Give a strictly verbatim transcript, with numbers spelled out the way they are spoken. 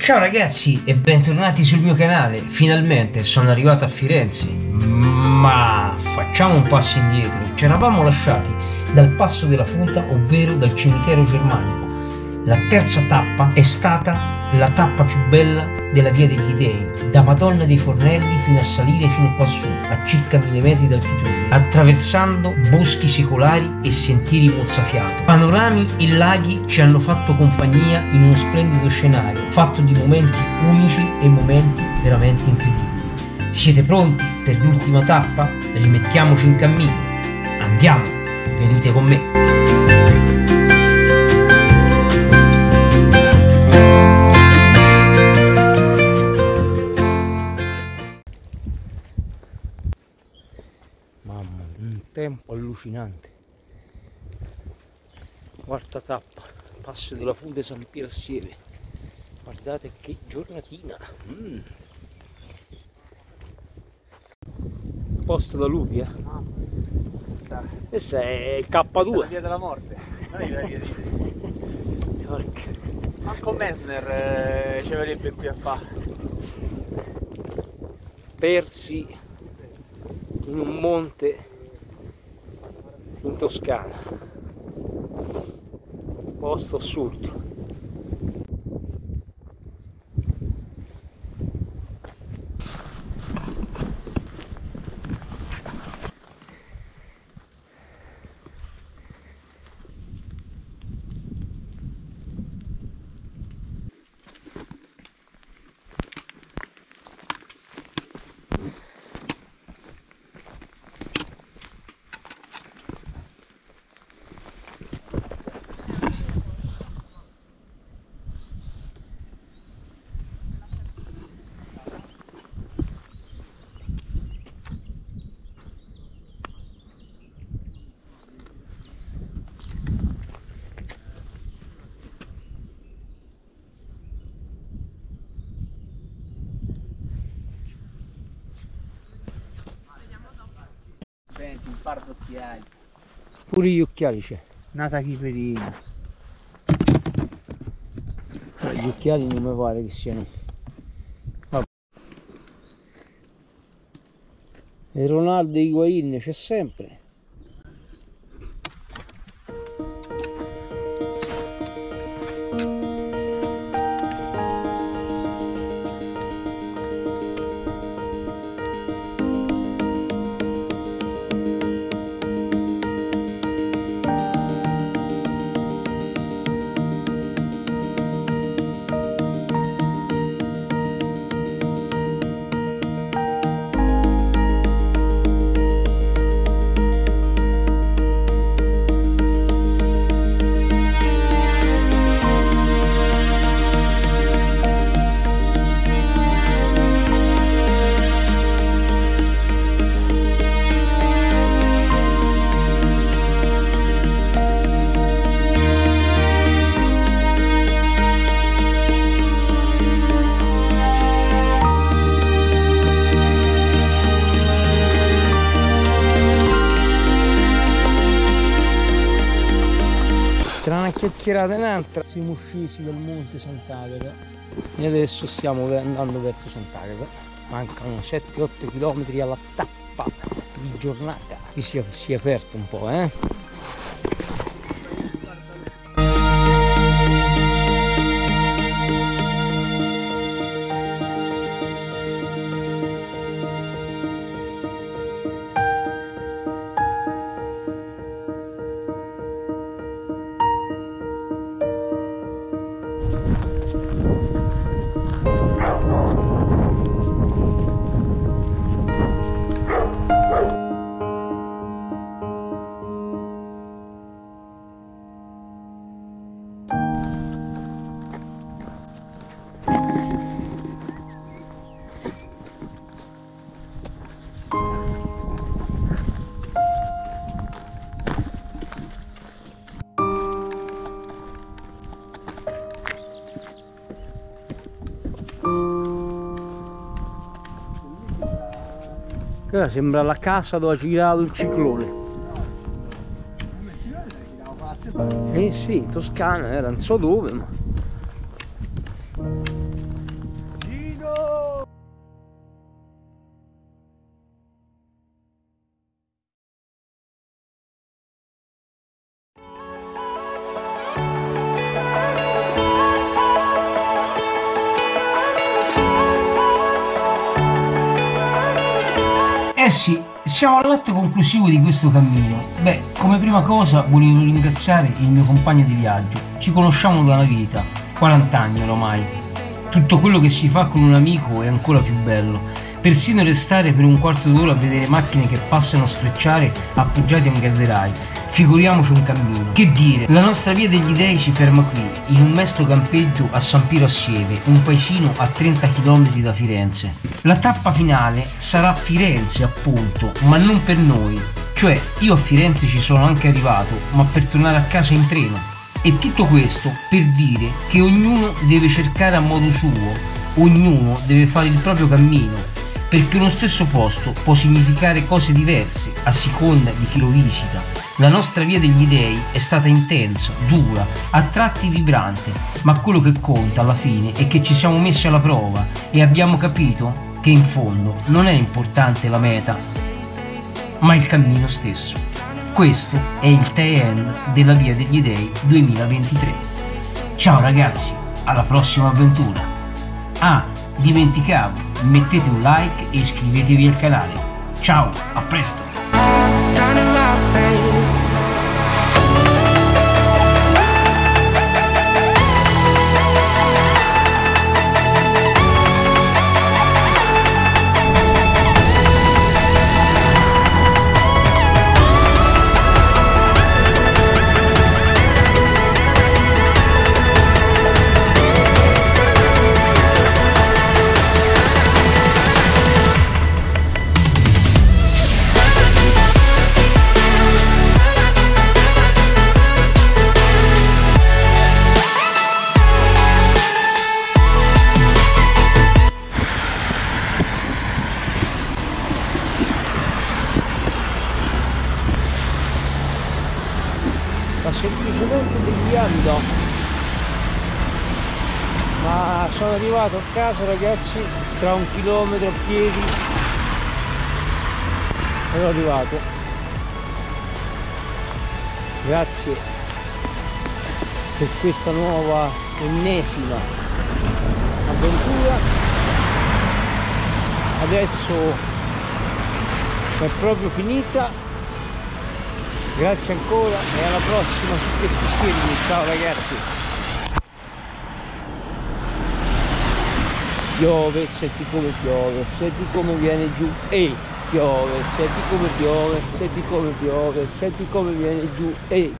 Ciao ragazzi e bentornati sul mio canale. Finalmente sono arrivato a Firenze, ma facciamo un passo indietro. Ci eravamo lasciati dal Passo della Futa, ovvero dal cimitero germanico. La terza tappa è stata la tappa più bella della Via degli Dei, da Madonna dei Fornelli fino a salire fino qua su, a circa mille metri d'altitudine, attraversando boschi secolari e sentieri mozzafiato. Panorami e laghi ci hanno fatto compagnia in uno splendido scenario, fatto di momenti unici e momenti veramente incredibili. Siete pronti per l'ultima tappa? Rimettiamoci in cammino. Andiamo, venite con me. Mamma, un tempo allucinante. Quarta tappa, Passo della Futa, San Piero Assieve. Guardate che giornatina. Mm. Posto da lupi, eh? Questa è il K due. La via della morte, non è la via di... Manco Messner eh, ci avrebbe qui a fare. Persi in un monte in Toscana, posto assurdo. Senti, un par d'occhiali. Pure gli occhiali c'è. Nata chiperina. Gli occhiali non mi pare che siano. Vabbè. E Ronaldo Higuain c'è sempre. Tra una chiacchierata e un'altra siamo scesi dal monte Sant'Agata e adesso stiamo andando verso Sant'Agata. Mancano sette otto chilometri alla tappa di giornata. Qui si è, si è aperto un po', eh? Quella sembra la casa dove ha girato il ciclone. Eh sì, in Toscana, era non so dove, ma Eh sì, siamo all'atto conclusivo di questo cammino. Beh, come prima cosa volevo ringraziare il mio compagno di viaggio. Ci conosciamo da una vita, quaranta anni ormai. Tutto quello che si fa con un amico è ancora più bello. Persino restare per un quarto d'ora a vedere macchine che passano a sfrecciare appoggiati a un guardrail. Figuriamoci un cammino. Che dire, la nostra via degli dei si ferma qui, in un mesto campeggio a San Piero a Sieve, un paesino a trenta chilometri da Firenze. La tappa finale sarà Firenze, appunto, ma non per noi. Cioè, io a Firenze ci sono anche arrivato, ma per tornare a casa in treno. E tutto questo per dire che ognuno deve cercare a modo suo, ognuno deve fare il proprio cammino, perché uno stesso posto può significare cose diverse a seconda di chi lo visita. La nostra via degli dei è stata intensa, dura, a tratti vibrante, ma quello che conta alla fine è che ci siamo messi alla prova e abbiamo capito che in fondo non è importante la meta, ma il cammino stesso. Questo è il tail end della Via degli Dei duemilaventitré. Ciao ragazzi, alla prossima avventura! Ah, dimenticavo, mettete un like e iscrivetevi al canale. Ciao, a presto! Semplicemente deviando, ma sono arrivato a casa ragazzi tra un chilometro a piedi, sono arrivato. Grazie per questa nuova ennesima avventura. Adesso è proprio finita. Grazie ancora e alla prossima su questi schermi. Ciao ragazzi. Piove, senti come piove, senti come viene giù. Ehi, piove, senti come piove, senti come piove, senti come viene giù. Ehi.